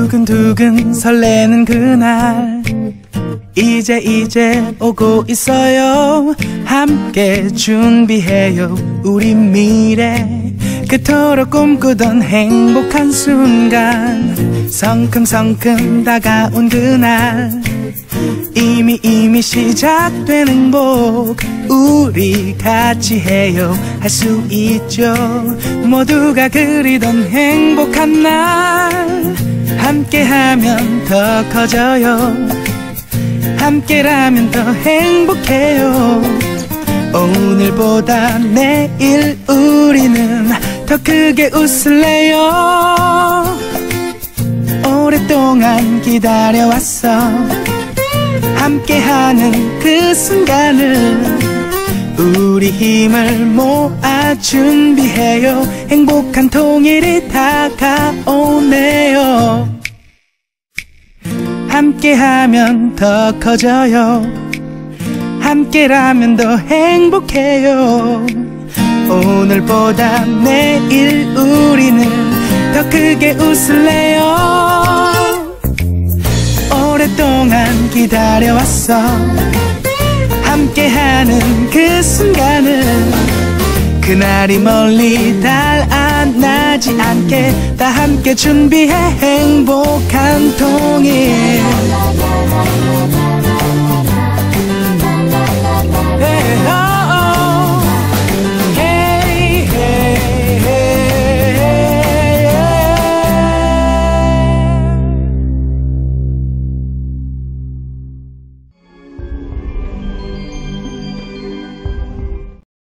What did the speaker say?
두근두근 설레는 그날 이제 오고 있어요. 함께 준비해요 우리 미래. 그토록 꿈꾸던 행복한 순간 성큼성큼 다가온 그날 이미 시작된 행복 우리 같이 해요. 할 수 있죠. 모두가 그리던 행복한 날 함께하면 더 커져요. 함께라면 더 행복해요. 오늘보다 내일 우리는 더 크게 웃을래요. 오랫동안 기다려왔어. 함께하는 그 순간을 우리 힘을 모아 준비해요. 행복한 통일이 다가오네요. 함께하면 더 커져요. 함께라면 더 행복해요. 오늘보다 내일 우리는 더 크게 웃을래요. 오랫동안 기다려왔어. 함께하는 그 순간을 그날이 멀리 달아나지 않게 다 함께 준비해 행복한 통일.